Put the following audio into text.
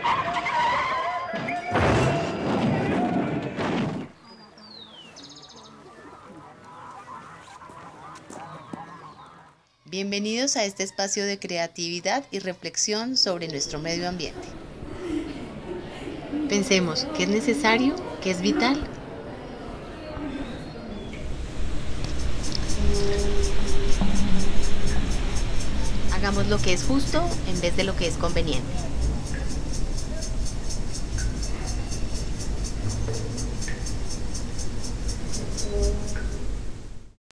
Bienvenidos a este espacio de creatividad y reflexión sobre nuestro medio ambiente. Pensemos qué es necesario, qué es vital. Hagamos lo que es justo en vez de lo que es conveniente.